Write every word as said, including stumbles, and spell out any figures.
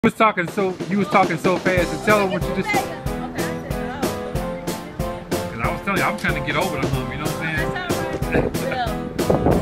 You was talking so you was talking so fast, and tell her what you just. Cause I was telling you, I'm trying to get over the hump. You know what I'm saying?